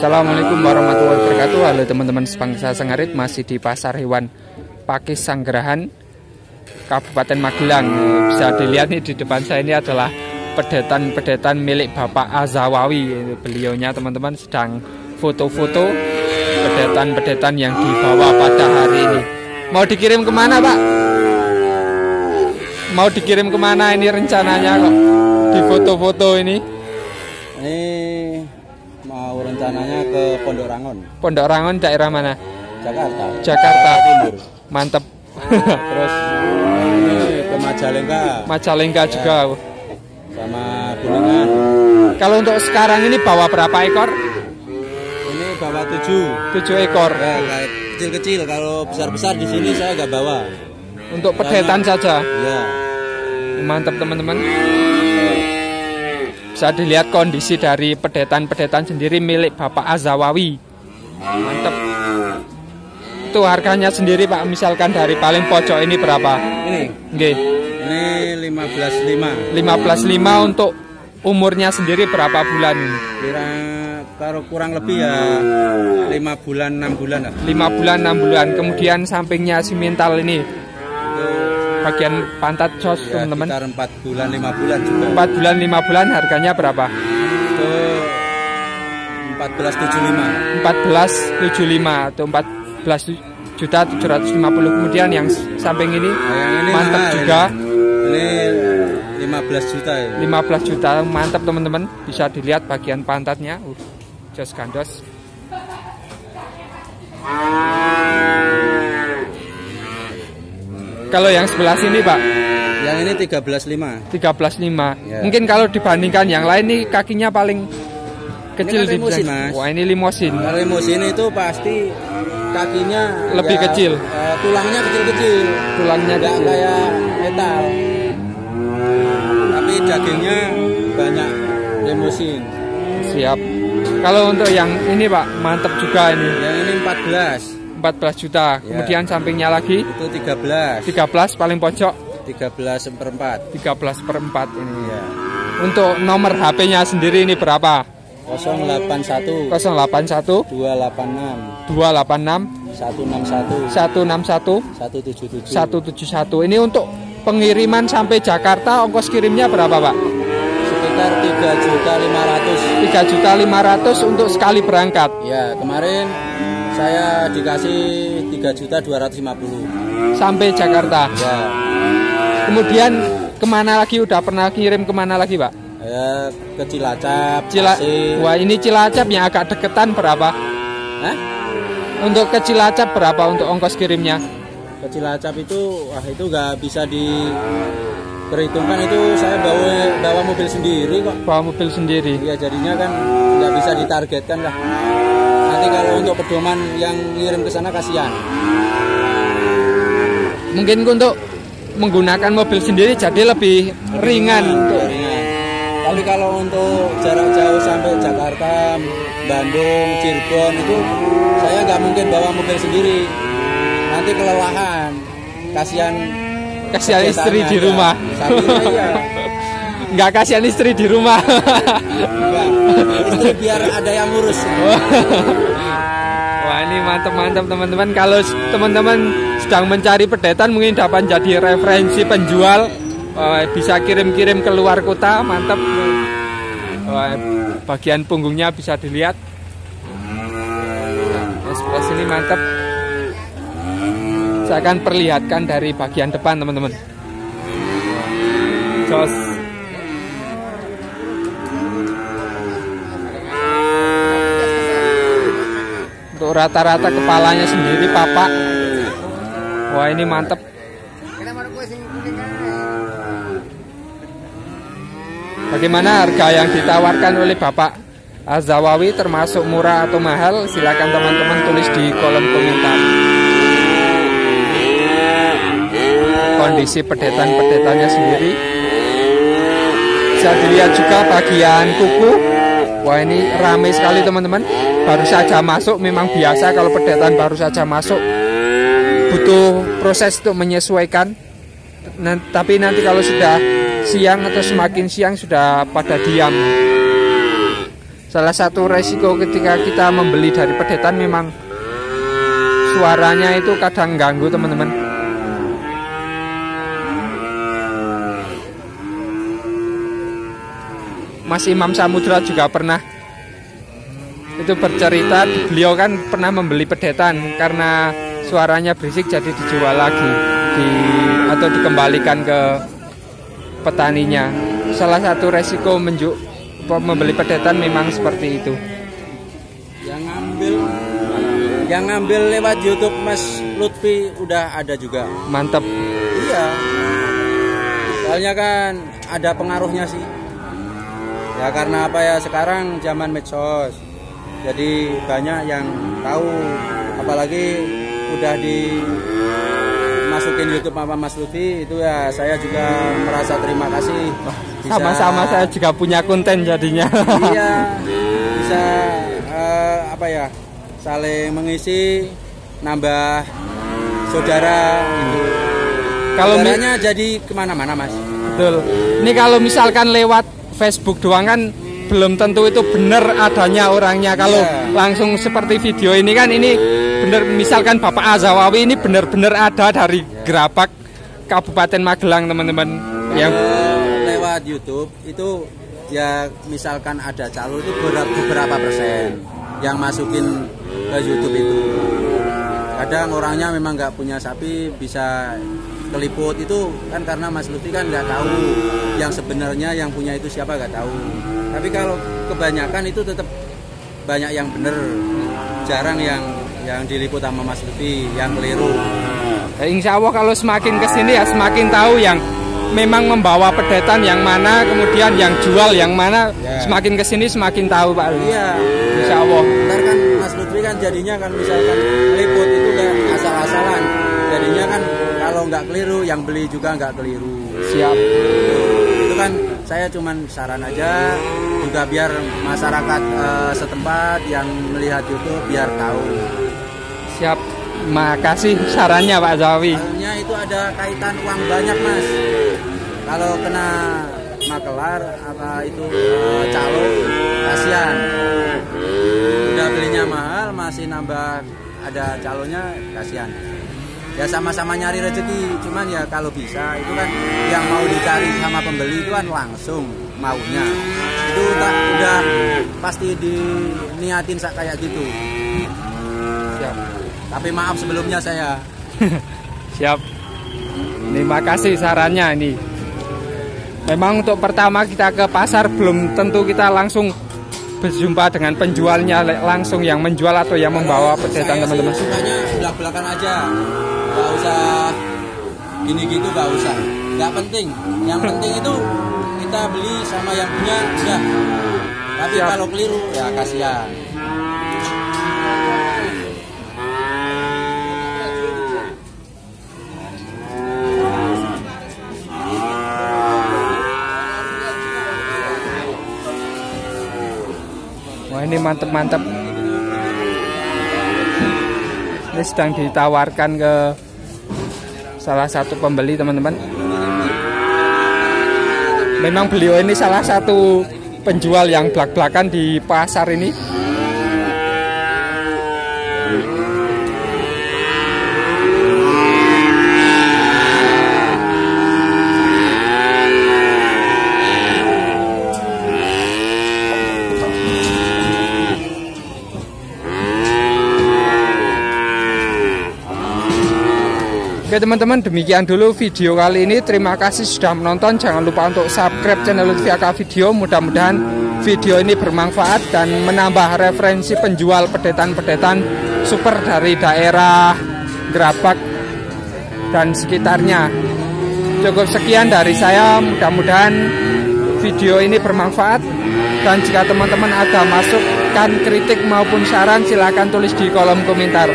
Assalamualaikum warahmatullahi wabarakatuh. Halo teman-teman sebangsa Sengarit, masih di Pasar Hewan Pakis Sanggerahan, Kabupaten Magelang. Bisa dilihat nih di depan saya ini adalah pedetan-pedetan milik Bapak Azawawi. Beliaunya teman-teman sedang foto-foto pedetan-pedetan yang dibawa pada hari ini. Mau dikirim kemana, Pak? Mau dikirim kemana ini rencananya kok di foto-foto ini? Ini mau rencananya ke Pondok Rangon. Pondok Rangon daerah mana? Jakarta. Jakarta Timur. Mantep. Terus ini ke Majalengka. Majalengka juga. Sama Kuningan. Kalau untuk sekarang ini bawa berapa ekor? Ini bawa 7 ekor. Ya, kayak kecil-kecil. Kalau besar-besar di sini saya nggak bawa. Untuk pedetan saja. Ya. Mantap teman-teman. Bisa dilihat kondisi dari pedetan-pedetan sendiri milik Bapak Azawawi. Mantap. Itu harganya sendiri Pak, misalkan dari paling pojok ini berapa? Ini. Nggih. Ini 15.500. 15.500 untuk umurnya sendiri berapa bulan ini? Kurang lebih ya 5 bulan 6 bulan lah. 5 bulan 6 bulan. Kemudian sampingnya simental ini. Bagian pantat jos ya, teman-teman. Sekitar 4 bulan 5 bulan juga. 4 bulan 5 bulan harganya berapa? Itu 14.75. 14.75 atau 14.750. Kemudian yang samping ini, yang ini mantap mahal, juga. Ini 15 juta ya. 15 juta, mantap teman-teman. Bisa dilihat bagian pantatnya. Jos gandos. Kalau yang sebelah sini Pak, yang ini 13.500. 13.500. Ya. Mungkin kalau dibandingkan yang lain nih kakinya paling kecil ini kan limusin, Mas. Wah, ini limosin. Kalau limusin itu pasti kakinya lebih ya, kecil. Tulangnya kecil-kecil. Tulangnya nggak kecil. kayak metal. Tapi dagingnya banyak limusin. Siap. Kalau untuk yang ini Pak, mantap juga ini. Yang ini 14 juta. Ya. Kemudian sampingnya lagi itu 13 paling pojok 13/4 ini ya. Untuk nomor HP-nya sendiri ini berapa? 081 286 161 161 177. Ini untuk pengiriman sampai Jakarta, ongkos kirimnya berapa Pak? Sekitar 3.500.000. 3.500.000 untuk sekali berangkat. Ya, kemarin saya dikasih 3.250.000 sampai Jakarta. Ya. Kemudian kemana lagi? Udah pernah kirim kemana lagi Pak? Ya, ke Cilacap. Wah, ini Cilacap yang agak deketan berapa? Hah? Untuk ke Cilacap berapa untuk ongkos kirimnya? Ke Cilacap itu, wah itu nggak bisa diperhitungkan, itu saya bawa mobil sendiri kok. Bawa mobil sendiri. Ya, jadinya kan nggak bisa ditargetkan lah. Nanti kalau untuk pedoman yang ngirim ke sana kasihan. Mungkin untuk menggunakan mobil sendiri jadi lebih ringan. Tapi kalau untuk jarak jauh sampai Jakarta, Bandung, Cirebon itu saya nggak mungkin bawa mobil sendiri. Nanti kelelahan, kasihan istri di rumah. Iya. Nggak kasihan istri di rumah. Enggak. Istri biar ada yang ngurus. Wah, ini mantap-mantap teman-teman. Kalau teman-teman sedang mencari pedetan mungkin dapat jadi referensi penjual. Bisa kirim-kirim ke luar kota, mantap. Bagian punggungnya bisa dilihat. Sebelah sini mantap. Saya akan perlihatkan dari bagian depan teman-teman. Jos. Untuk rata-rata kepalanya sendiri papak. Wah, ini mantap. Bagaimana harga yang ditawarkan oleh Bapak Azawawi, termasuk murah atau mahal? Silakan teman-teman tulis di kolom komentar. Kondisi pedetan-pedetannya sendiri bisa dilihat juga bagian kuku. Wah, ini ramai sekali teman-teman. Baru saja masuk, memang biasa kalau pedetan baru saja masuk butuh proses untuk menyesuaikan. Tapi nanti kalau sudah siang atau semakin siang sudah pada diam. Salah satu resiko ketika kita membeli dari pedetan memang suaranya itu kadang ganggu teman-teman. Mas Imam Samudra juga pernah itu bercerita, beliau kan pernah membeli pedetan karena suaranya berisik jadi dijual lagi atau dikembalikan ke petaninya. Salah satu resiko membeli pedetan memang seperti itu. Yang ngambil lewat YouTube Mas Lutfi udah ada juga. Mantap. Iya. Soalnya kan ada pengaruhnya sih. Ya karena apa ya, sekarang zaman medsos. Jadi banyak yang tahu, apalagi udah dimasukin YouTube sama Mas Lutfi, itu ya saya juga merasa terima kasih. Sama-sama saya juga punya konten jadinya. Iya, bisa apa ya, saling mengisi, nambah saudara gitu. Kalau jadi kemana-mana Mas. Betul. Ini kalau misalkan lewat Facebook doang kan belum tentu itu benar adanya orangnya. Kalau langsung seperti video ini kan, ini benar, misalkan Bapak Azawawi ini benar-benar ada dari Gerabak, Kabupaten Magelang teman-teman. Yang lewat YouTube itu ya misalkan ada calo itu beberapa persen yang masukin ke YouTube itu. Kadang orangnya memang nggak punya sapi, bisa keliput, itu kan karena Mas Lutfi kan nggak tahu yang sebenarnya yang punya itu siapa, nggak tahu. Tapi kalau kebanyakan itu tetap banyak yang bener, jarang yang diliput sama Mas Lutfi, yang keliru. Insya Allah kalau semakin kesini ya semakin tahu yang memang membawa pedetan yang mana, kemudian yang jual yang mana, semakin kesini semakin tahu Pak. Iya. Insya Allah. Ntar kan Mas Lutfi kan jadinya kan misalkan liput itu kayak asal-asalan, jadinya kan kalau nggak keliru, yang beli juga nggak keliru. Siap. Itu kan saya cuman saran aja, juga biar masyarakat setempat yang melihat YouTube biar tahu. Siap. Makasih sarannya Pak Zawawi. Soalnya itu ada kaitan uang banyak Mas. Kalau kena makelar apa itu calo, kasihan. Udah belinya mahal masih nambah ada calonya, kasihan. Ya sama-sama nyari rezeki, cuman ya kalau bisa itu kan yang mau dicari sama pembeli itu kan langsung maunya. Itu udah pasti diniatin kayak gitu. Siap. Tapi maaf sebelumnya saya. Siap. Terima kasih sarannya ini. Memang untuk pertama kita ke pasar belum tentu kita langsung berjumpa dengan penjualnya langsung, yang menjual atau yang membawa pedetan teman-teman. Sukanya belak-belakan aja, nggak usah gini gitu, nggak usah, nggak penting. Yang penting itu kita beli sama yang punya udah. Tapi kalau keliru ya kasihan. Wah ini mantep-mantep. Ini sedang ditawarkan ke salah satu pembeli teman-teman. Memang beliau ini salah satu penjual yang belak-belakan di pasar ini. Oke teman-teman, demikian dulu video kali ini. Terima kasih sudah menonton. Jangan lupa untuk subscribe channel Lutfi AK Video. Mudah-mudahan video ini bermanfaat dan menambah referensi penjual pedetan-pedetan super dari daerah Gerabak dan sekitarnya. Cukup sekian dari saya. Mudah-mudahan video ini bermanfaat. Dan jika teman-teman ada masukan, kritik maupun saran, silahkan tulis di kolom komentar.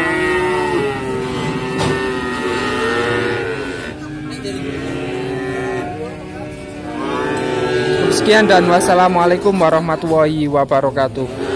Sekian dan wassalamualaikum warahmatullahi wabarakatuh.